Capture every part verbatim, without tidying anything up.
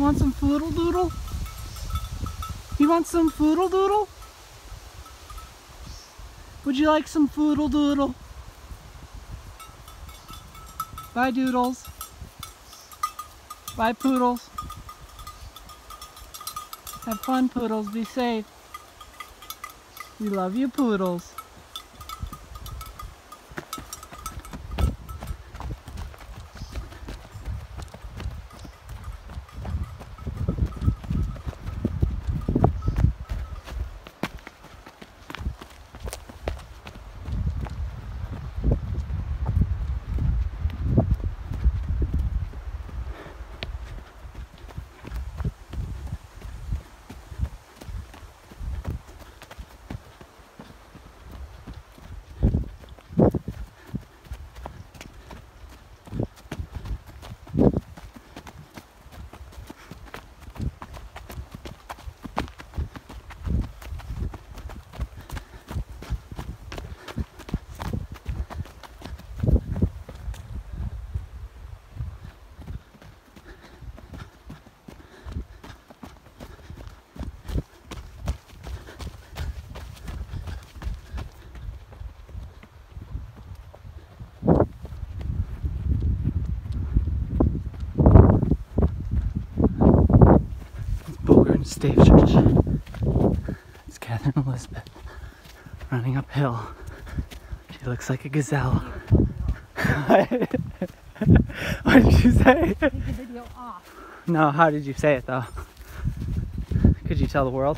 want some foodle doodle? You want some foodle doodle? Would you like some foodle doodle? Bye doodles. Bye poodles. Have fun, poodles. Be safe. We love you, poodles. Stave Church. It's Catherine Elizabeth running uphill. She looks like a gazelle. What did you say? Take the video off. No, how did you say it though? Could you tell the world?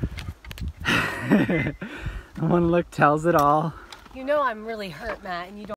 One look tells it all. You know I'm really hurt, Matt, and you don't